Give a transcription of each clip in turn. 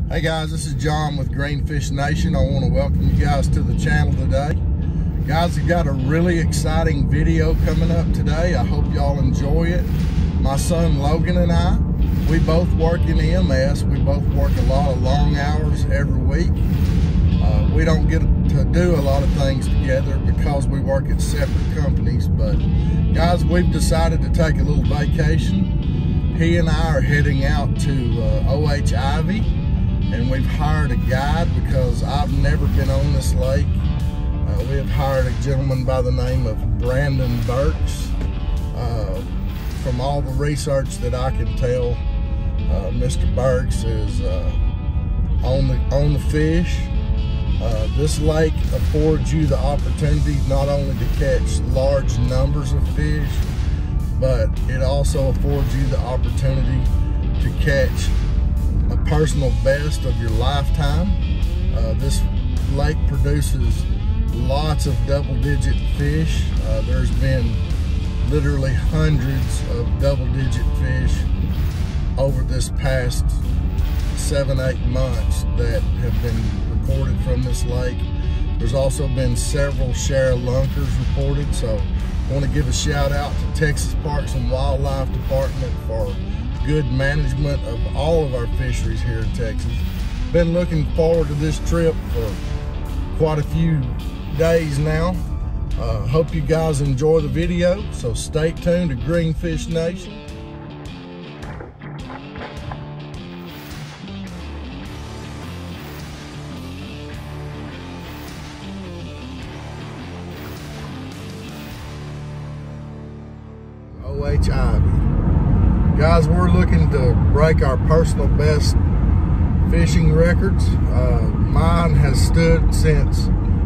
Hey guys, this is John with Greenfish Nation. I want to welcome you guys to the channel today. Guys, we've got a really exciting video coming up today. I hope y'all enjoy it. My son Logan and I, we both work in EMS. We both work a lot of long hours every week. We don't get to do a lot of things together because we work at separate companies. But guys, we've decided to take a little vacation. He and I are heading out to Ivie, and we've hired a guide because I've never been on this lake. We have hired a gentleman by the name of Brandon Burks. From all the research that I can tell, Mr. Burks is on the fish. This lake affords you the opportunity not only to catch large numbers of fish, but it also affords you the opportunity to catch a personal best of your lifetime. This lake produces lots of double-digit fish. There's been literally hundreds of double-digit fish over this past 7-8 months that have been recorded from this lake. There's also been several share lunkers reported, so I want to give a shout out to Texas Parks and Wildlife Department for good management of all of our fisheries here in Texas. Been looking forward to this trip for quite a few days now. Hope you guys enjoy the video, so stay tuned to Greenfish Nation. Ivie. Guys, we're looking to break our personal best fishing records. Mine has stood since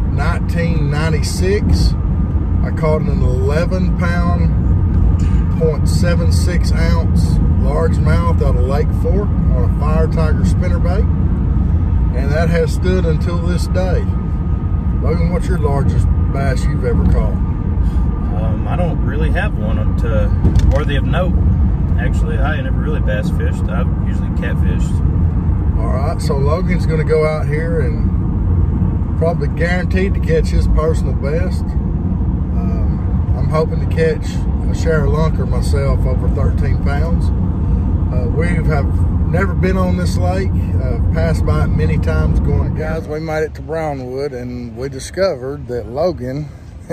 1996. I caught an 11-pound, 0.76 ounce largemouth out of Lake Fork on a Fire Tiger spinnerbait, and that has stood until this day. Logan, what's your largest bass you've ever caught? I don't really have one worthy of note. Actually, I never really bass fished. I've usually catfished. All right, so Logan's going to go out here and probably guaranteed to catch his personal best. I'm hoping to catch a share lunker myself over 13 pounds. We have never been on this lake. Passed by it many times going. Guys, we made it to Brownwood and we discovered that Logan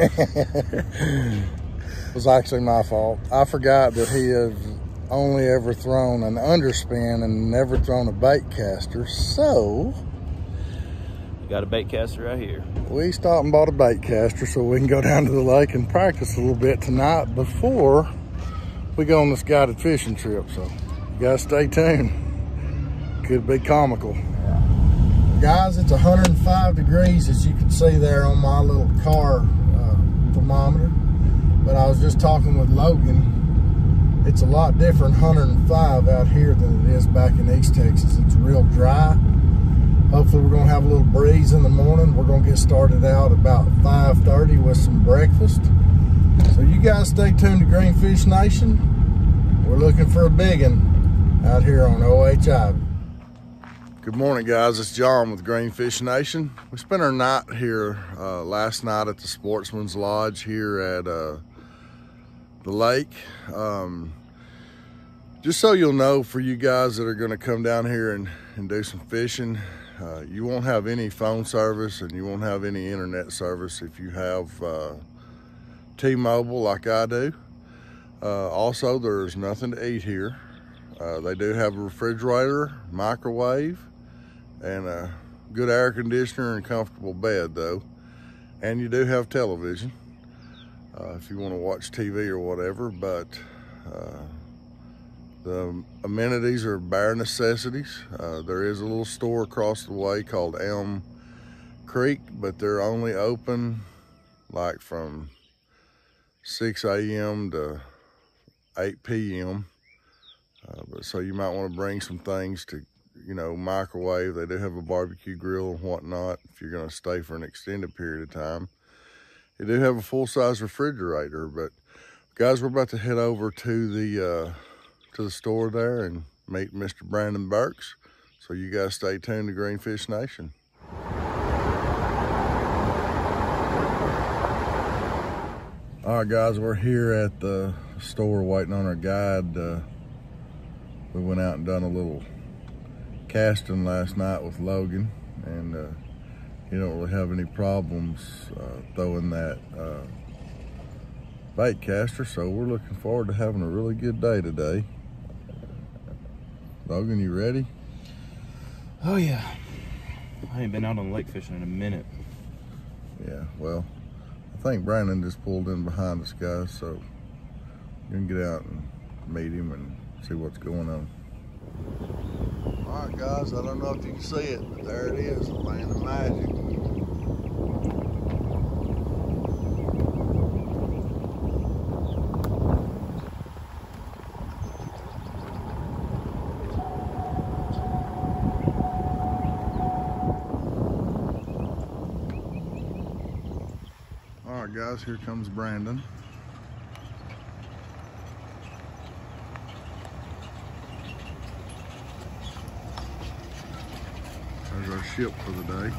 was actually my fault. I forgot that he has only ever thrown an underspin and never thrown a bait caster. So you got a bait caster right here. We stopped and bought a bait caster so we can go down to the lake and practice a little bit tonight before we go on this guided fishing trip. So you guys stay tuned. Could be comical. Guys, it's 105 degrees, as you can see there on my little car thermometer. But I was just talking with Logan. It's a lot different 105 out here than it is back in East Texas. It's real dry. Hopefully we're gonna have a little breeze in the morning. We're gonna get started out about 5:30 with some breakfast. So you guys stay tuned to Greenfish Nation. We're looking for a big one out here on Ivie. Good morning, guys. It's John with Greenfish Nation. We spent our night here last night at the Sportsman's Lodge here at the lake. Just so you'll know, for you guys that are going to come down here and do some fishing, you won't have any phone service and you won't have any internet service if you have T-Mobile like I do. Also, there's nothing to eat here. They do have a refrigerator, microwave, and a good air conditioner and comfortable bed though. And you do have television if you want to watch TV or whatever, but the amenities are bare necessities. There is a little store across the way called Elm Creek, but they're only open like from 6 a.m. to 8 p.m. So you might want to bring some things to, you know, microwave. They do have a barbecue grill and whatnot if you're going to stay for an extended period of time. They do have a full-size refrigerator. But guys, we're about to head over to the store there and meet Mr. Brandon Burks. So you guys stay tuned to Greenfish Nation. All right, guys, we're here at the store waiting on our guide. We went out and done a little casting last night with Logan, and he don't really have any problems throwing that bait caster, so we're looking forward to having a really good day today. Logan, you ready? Oh yeah. I ain't been out on lake fishing in a minute. Yeah, well, I think Brandon just pulled in behind us, guys, so you can get out and meet him and see what's going on. All right, guys, I don't know if you can see it, but there it is, the land of magic. All right, guys, here comes Brandon. There's our ship for the day.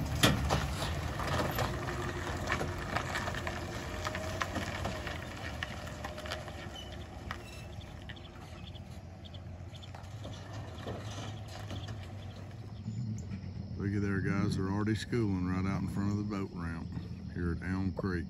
Looky there, guys, they're already schooling right out in front of the boat ramp here at Elm Creek.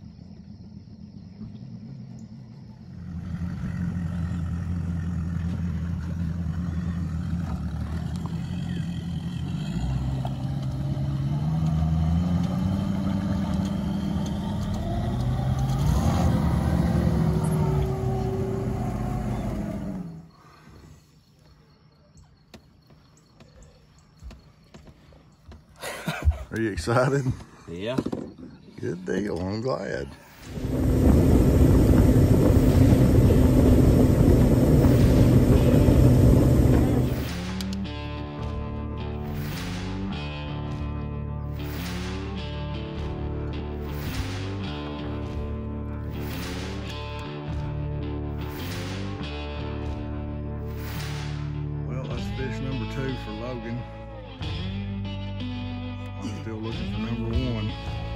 Are you excited? Yeah. Good deal, I'm glad. Well, that's fish number 2 for Logan. I'm still looking for number 1.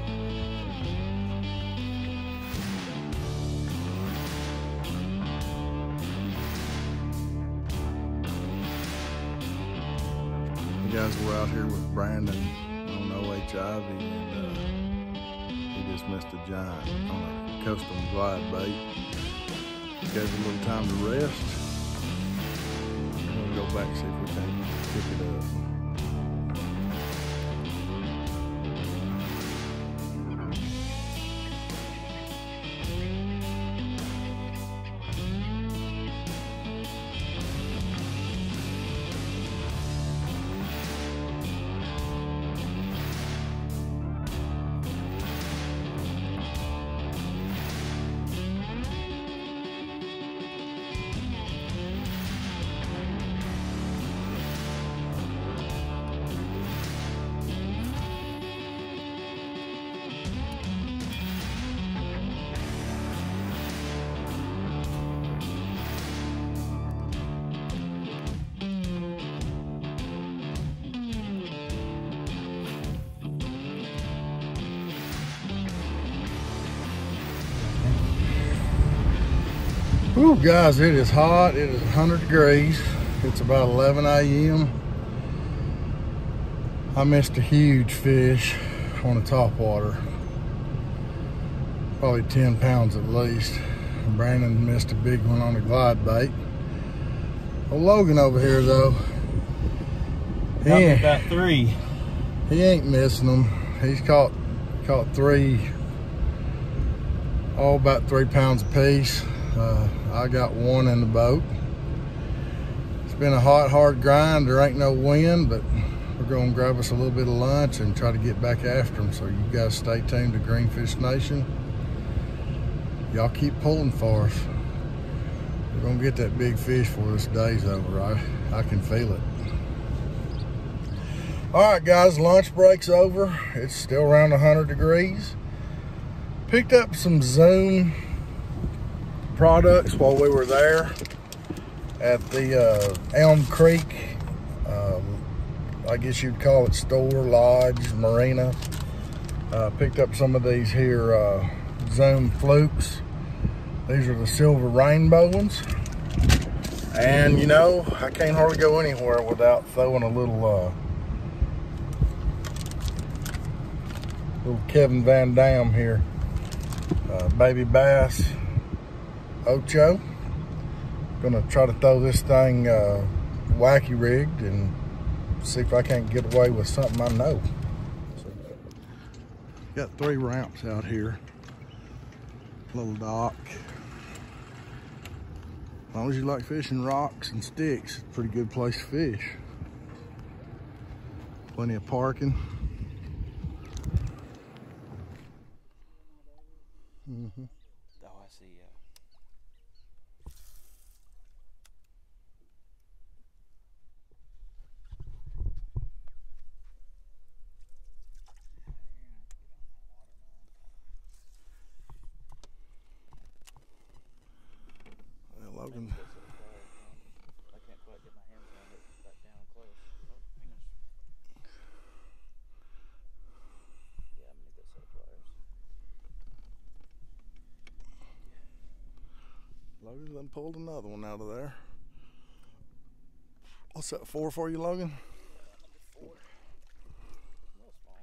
You guys were out here with Brandon on Ivie, and he just missed a giant on a custom glide bait. Gave him a little time to rest. We're gonna go back and see if we can pick it up. Ooh, guys, it is hot. It is 100 degrees. It's about 11 a.m. I missed a huge fish on the top water. Probably 10 pounds at least. And Brandon missed a big one on the glide bait. Well, Logan over here, though, About 3. He ain't missing them. He's caught 3, all about 3 pounds apiece. I got 1 in the boat. It's been a hot, hard grind. There ain't no wind, but we're gonna grab us a little bit of lunch and try to get back after them. So you guys stay tuned to Greenfish Nation. Y'all keep pulling for us. We're gonna get that big fish before this day's over. I can feel it. All right, guys, lunch break's over. It's still around 100 degrees. Picked up some Zoom products while we were there at the Elm Creek I guess you'd call it store, lodge, marina. Picked up some of these here Zoom flukes. These are the silver rainbow ones. And you know, I can't hardly go anywhere without throwing a little Kevin Van Dam here. Baby bass Ocho. Gonna try to throw this thing wacky rigged and see if I can't get away with something I know. Got 3 ramps out here. Little dock. As long as you like fishing rocks and sticks, it's a pretty good place to fish. Plenty of parking. Mm-hmm. Oh, I see, yeah. Logan. I can't quite get my hands around it back down close. Yeah, I'm gonna need that set of pliers. Logan done pulled another one out of there. What's that, 4 for you, Logan? Number 4. A little small.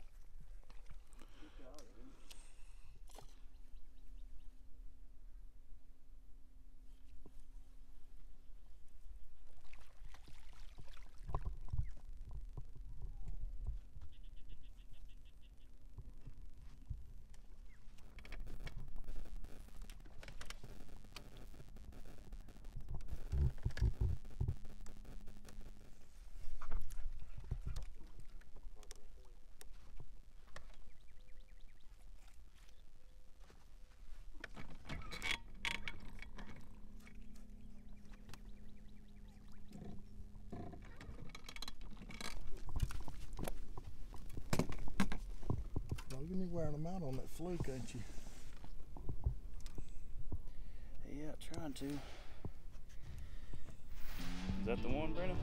Logan, you're wearing them out on that fluke, ain't you? Yeah, trying to. Is that the one, Brennan?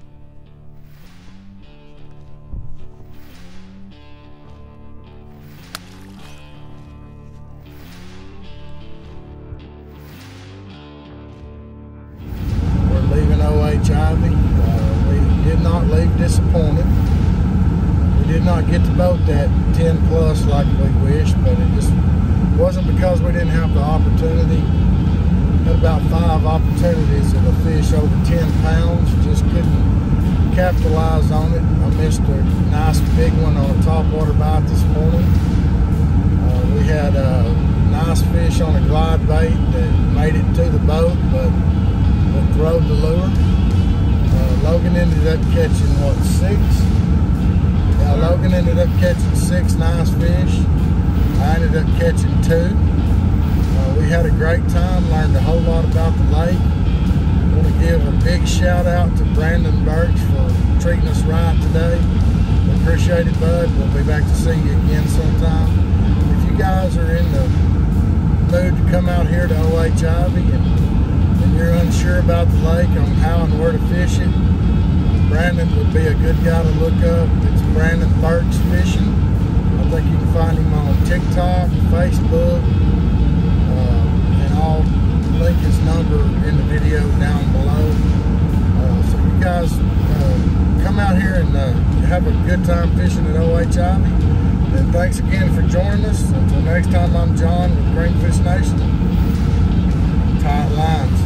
We're leaving OH Ivie. We did not leave disappointed. We did not get the boat that 10 plus like we wished, but it just wasn't because we didn't have the opportunity. Had about 5 opportunities of a fish over 10 pounds, just couldn't capitalize on it. I missed a nice big one on a topwater bite this morning. We had a nice fish on a glide bait that made it to the boat, but throwed the lure. Logan ended up catching, what, 6? Yeah, Logan ended up catching 6 nice fish. I ended up catching 2. We had a great time, learned a whole lot about the lake. I want to give a big shout out to Brandon Birch for treating us right today. We appreciate it, bud. We'll be back to see you again sometime. If you guys are in the mood to come out here to OH Ivie and you're unsure about the lake on how and where to fish it, Brandon would be a good guy to look up. It's Brandon Birch Fishing. I think you can find him on TikTok, Facebook, and I'll link his number in the video down below. So you guys come out here and have a good time fishing at OH Ivie. And thanks again for joining us. Until next time, I'm John with Greenfish Nation. Tight lines.